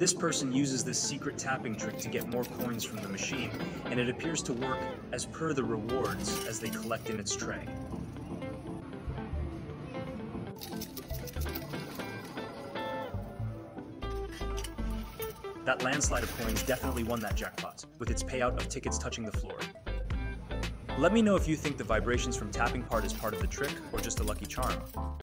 This person uses this secret tapping trick to get more coins from the machine, and it appears to work as per the rewards as they collect in its tray. That landslide of coins definitely won that jackpot, with its payout of tickets touching the floor. Let me know if you think the vibrations from tapping part is part of the trick or just a lucky charm.